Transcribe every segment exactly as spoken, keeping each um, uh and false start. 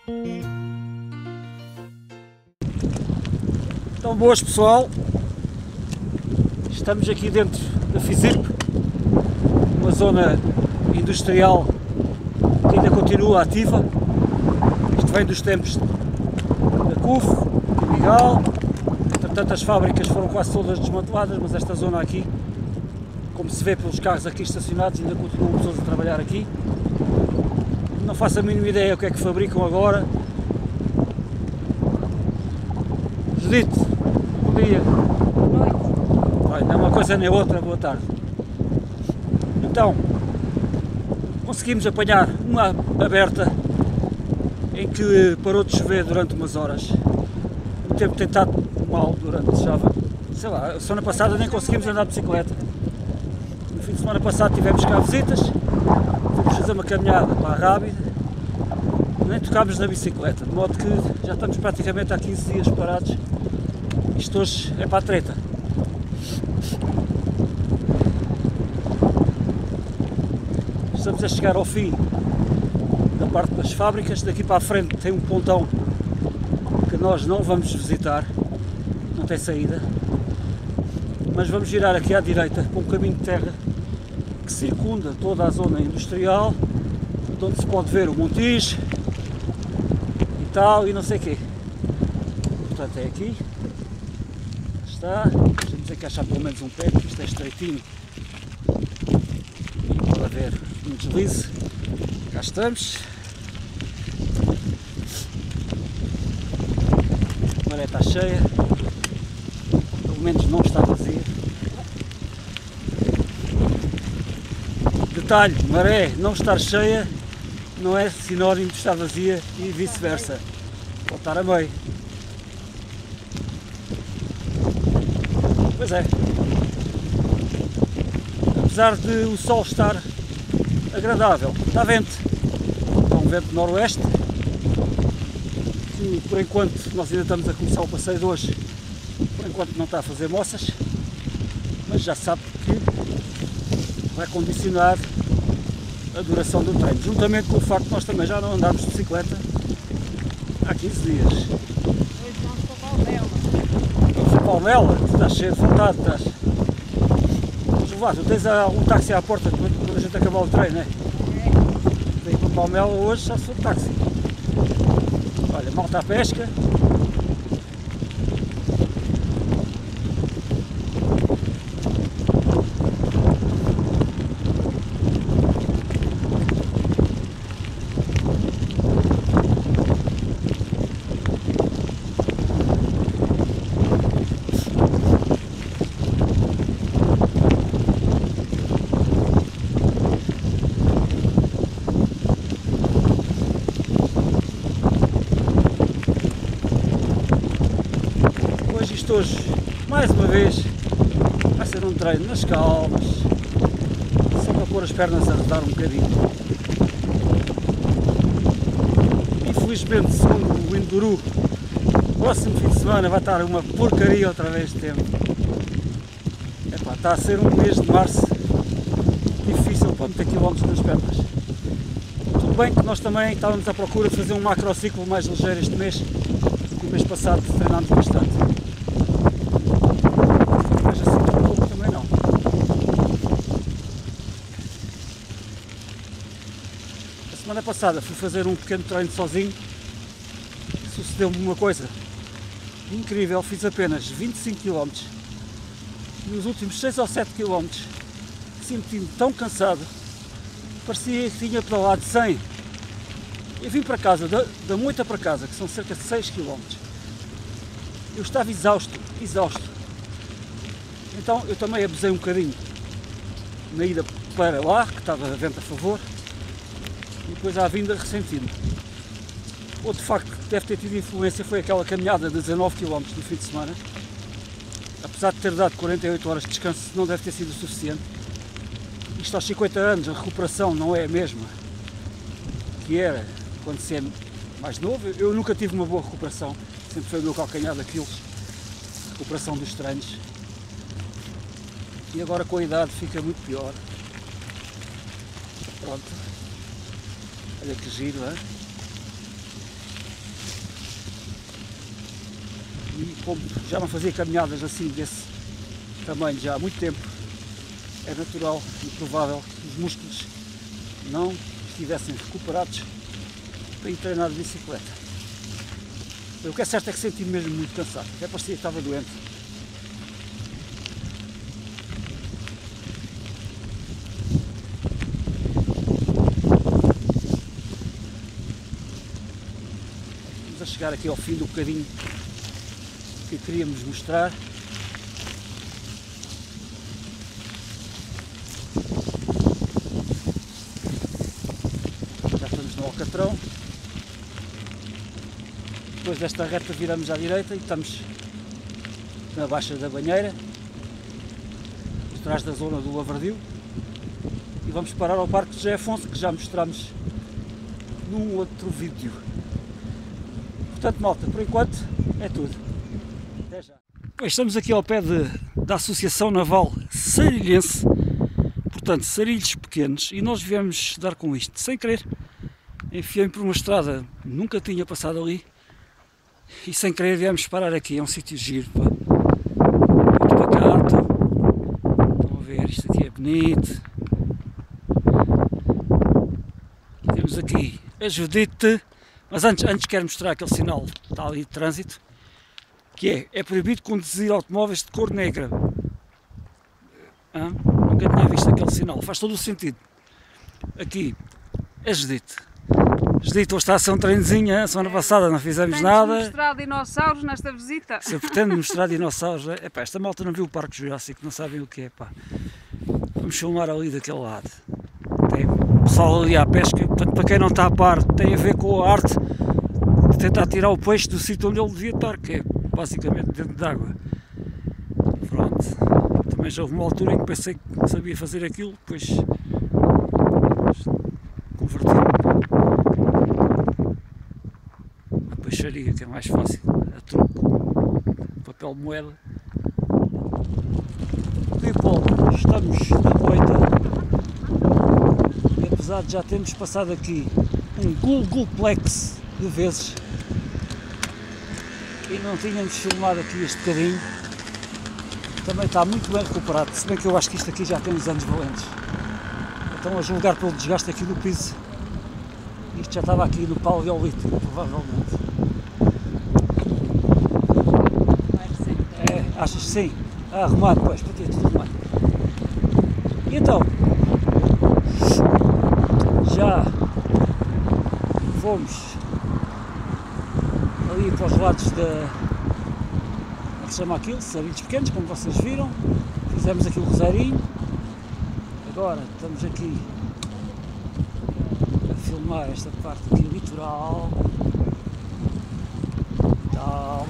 Então, boas pessoal, estamos aqui dentro da FISIP, uma zona industrial que ainda continua ativa. Isto vem dos tempos da C U F, do Migal. Entretanto, as fábricas foram quase todas desmanteladas, mas esta zona aqui, como se vê pelos carros aqui estacionados, ainda continuam pessoas a trabalhar aqui. Não faço a mínima ideia o que é que fabricam agora. Judite, bom dia. Boa noite. Olha, não é uma coisa nem outra, boa tarde. Então, conseguimos apanhar uma aberta em que parou de chover durante umas horas. O tempo tem estado mal durante, já, sei lá, a semana passada nem conseguimos andar de bicicleta. No fim de semana passado tivemos cá visitas, fomos fazer uma caminhada para a Rábida, nem tocámos na bicicleta, de modo que já estamos praticamente há quinze dias parados. Isto hoje é para a treta. Estamos a chegar ao fim da parte das fábricas. Daqui para a frente tem um pontão que nós não vamos visitar, não tem saída, mas vamos girar aqui à direita para um caminho de terra que circunda toda a zona industrial, de onde se pode ver o Montijo e tal, e não sei o quê. Portanto, é aqui. Está. Temos que achar pelo menos um pé, porque isto é estreitinho e pode haver um deslize. Cá estamos. A maré está cheia, pelo menos não está vazia. Detalhe, maré não estar cheia não é sinónimo de estar vazia e vice-versa. Pode estar a meio. Pois é. Apesar de o sol estar agradável, está vento. Está um vento noroeste, que por enquanto nós ainda estamos a começar o passeio de hoje, por enquanto não está a fazer moças, mas já sabe que vai condicionar a duração do treino, juntamente com o facto de nós também já não andarmos de bicicleta há quinze dias. Hoje vamos para Palmela. Vamos a Palmela, tu estás cheio de vontade, estás. Vá, tu tens um táxi à porta quando a gente acabar o treino, não é? É. Vem para Palmela hoje só se for táxi. Olha, malta à pesca. Hoje, mais uma vez, vai ser um treino nas calmas, só para pôr as pernas a rodar um bocadinho. Infelizmente, segundo o Enduro, o próximo fim de semana vai estar uma porcaria outra vez de tempo. Epá, está a ser um mês de março difícil para meter quilómetros nas pernas. Tudo bem que nós também estávamos à procura de fazer um macrociclo mais ligeiro este mês, porque o mês passado treinámos bastante. Semana passada fui fazer um pequeno treino sozinho, sucedeu-me uma coisa incrível, fiz apenas vinte e cinco quilómetros e nos últimos seis ou sete quilómetros senti-me tão cansado, parecia que tinha pedalado cem. Eu vim para casa, da, da moita para casa, que são cerca de seis quilómetros, eu estava exausto, exausto, então eu também abusei um bocadinho na ida para lá, que estava a vento a favor, e depois à vinda ressenti-me. Outro facto que deve ter tido influência foi aquela caminhada de dezanove quilómetros no fim de semana. Apesar de ter dado quarenta e oito horas de descanso, não deve ter sido o suficiente. Isto aos cinquenta anos, a recuperação não é a mesma que era quando se é mais novo. Eu nunca tive uma boa recuperação, sempre foi o meu calcanhar daqueles, recuperação dos treinos. E agora com a idade fica muito pior. Pronto. Olha que giro, é? E como já não fazia caminhadas assim desse tamanho já há muito tempo, é natural e provável que os músculos não estivessem recuperados para ir treinar de bicicleta. O que é certo é que senti-me mesmo muito cansado, até parecia que estava doente. Vamos a chegar aqui ao fim do bocadinho que queríamos mostrar. Já estamos no Alcatrão. Depois desta reta viramos à direita e estamos na Baixa da Banheira, atrás da zona do Lavradio, e vamos parar ao Parque de José Afonso, que já mostramos num outro vídeo. Portanto, malta, por enquanto é tudo. Até já. Pois, estamos aqui ao pé de, da Associação Naval Sarilhense, portanto, sarilhos pequenos, e nós viemos dar com isto, sem querer. Enfiei-me por uma estrada, nunca tinha passado ali, e sem querer viemos parar aqui. É um sítio giro, pá. Muito pacato. Estão a ver, isto aqui é bonito. Temos aqui a Judite, mas antes, antes quero mostrar aquele sinal que está ali de trânsito, que é, é proibido conduzir automóveis de cor negra. Hã? Nunca tinha visto aquele sinal, faz todo o sentido. Aqui, a Judite. Judite, hoje está a ser um treinozinho, a semana passada não fizemos Tens nada. mostrar dinossauros nesta visita? Se eu pretendo mostrar dinossauros, é pá, esta malta não viu o Parque Jurássico, não sabem o que é, pá. Vamos filmar ali daquele lado. Tem pessoal ali à pesca, portanto, para quem não está a par, tem a ver com a arte de tentar tirar o peixe do sítio onde ele devia estar, que é basicamente dentro d'água. Pronto. Também já houve uma altura em que pensei que sabia fazer aquilo, depois converti-me a peixaria, que é mais fácil, a troco, papel moeda. People, estamos na moita, e apesar de já termos passado aqui um Googleplex de vezes e não tínhamos filmado aqui este bocadinho, também está muito bem recuperado, se bem que eu acho que isto aqui já tem uns anos valentes. Então, a julgar pelo desgaste aqui do piso, isto já estava aqui no paleolítico, provavelmente. É, achas que sim? Ah, arrumado, pois, para ti é tudo arrumado. E então, já fomos ali para os lados da... como é que se chama aquilo? Sarilhos pequenos, como vocês viram. Fizemos aqui o roseirinho. Agora estamos aqui a filmar esta parte aqui litoral. Tal.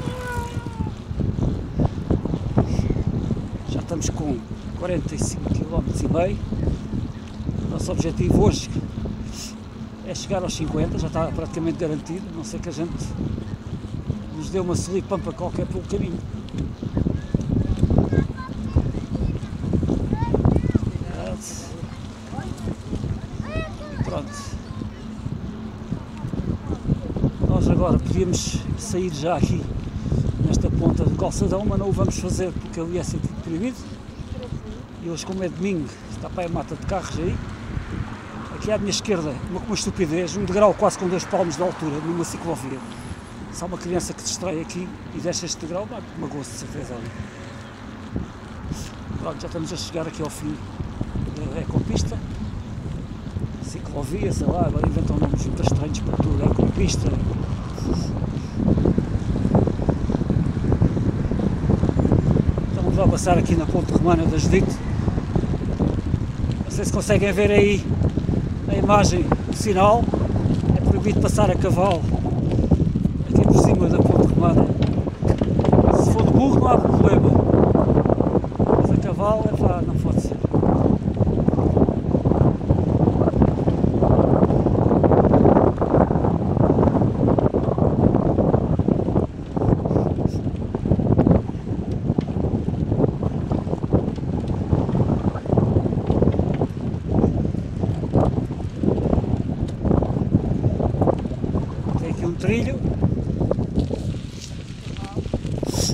Já estamos com quarenta e cinco quilómetros e meio. Nosso objetivo hoje é chegar aos cinquenta, já está praticamente garantido, a não ser que a gente nos dê uma solipampa qualquer pelo caminho. E pronto. Nós agora podíamos sair já aqui nesta ponta do calçadão, mas não o vamos fazer porque ali é sentido proibido. E hoje, como é domingo, está para a mata de carros aí. Aqui à minha esquerda, uma, uma estupidez, um degrau quase com dois palmos de altura, numa ciclovia. Se há uma criança que se distrai aqui e deixa este degrau, magoa-se de certeza ali. Pronto, já estamos a chegar aqui ao fim da ecopista. Ciclovia, sei lá, agora inventam nomes muito estranhos para tudo, ecopista. Então vamos lá passar aqui na ponte romana da Judite. Não sei se conseguem ver aí a imagem, o sinal. É proibido passar a cavalo aqui por cima da ponte romana. Se for de burro não há problema, mas a cavalo é pá, não pode ser. Trilho.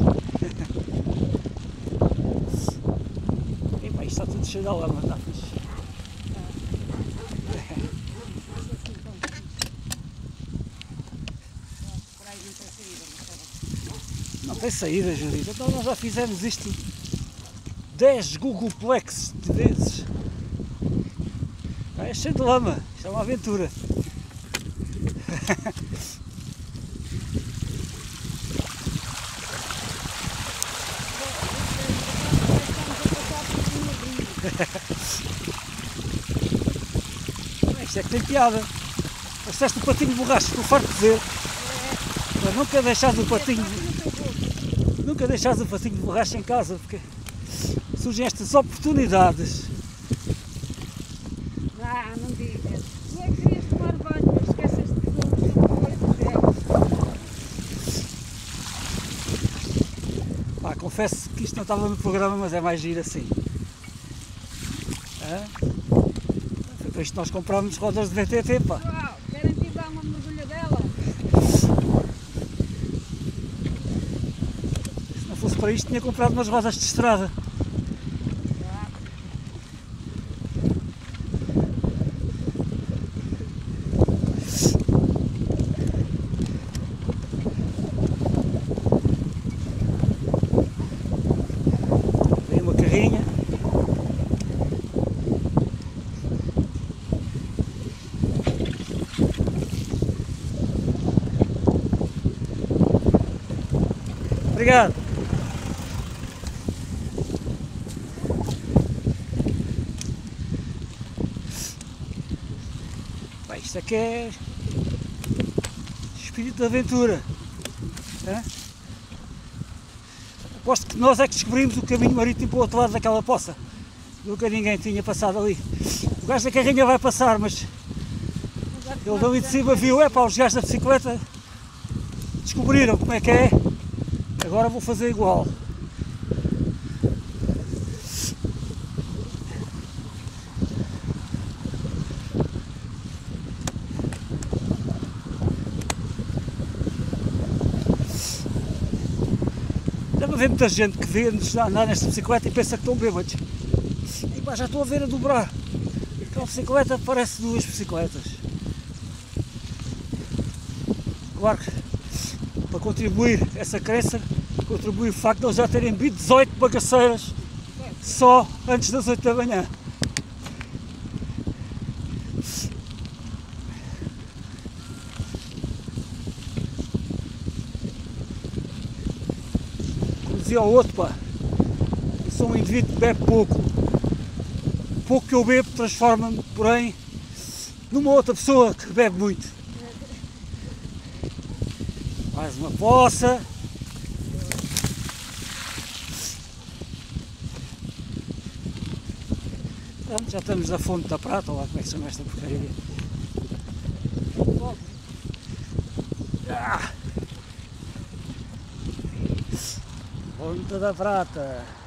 cheio da lama, está fixe. Não tem saída, Judita. Então nós já fizemos isto dez Googleplex de vezes. É cheio de lama, isto é uma aventura. Isto é que tem piada. Aceste o patinho de borracha, estou farto de dizer. Mas nunca deixares o patinho Nunca deixares o patinho de borracha em casa, porque surgem estas oportunidades. Ah, não digas. Tu é que querias tomar banho, mas esqueces de Pá, confesso que isto não estava no programa, mas é mais giro assim. Hã? Foi para isto que nós comprámos rodas de V T T, pá. Uau, querem vir dar uma mergulha dela? Se não fosse para isto, tinha comprado umas rodas de estrada. Vem uma carrinha. Obrigado. Bem, isto aqui é espírito de aventura. É? Aposto que nós é que descobrimos o caminho marítimo para o outro lado daquela poça. Nunca ninguém tinha passado ali. O gajo da carrinha vai passar, mas ele dali de cima viu, é pá, os gajos da bicicleta descobriram como é que é. Agora vou fazer igual. Deve haver muita gente que vê-nos andar nesta bicicleta e pensa que estão bêbados. E pá, já estou a ver a dobrar. Aquela bicicleta parece duas bicicletas. Claro que para contribuir essa crença, contribui o facto de eles já terem bebido dezoito bagaceiras só antes das oito da manhã. Como dizia o outro, pá, eu sou um indivíduo que bebe pouco. O pouco que eu bebo transforma-me, porém, numa outra pessoa que bebe muito. Mais uma poça. Pronto, já estamos na Fonte da Prata, ou lá como é que se chama esta porcaria. Ah! Fonte da Prata.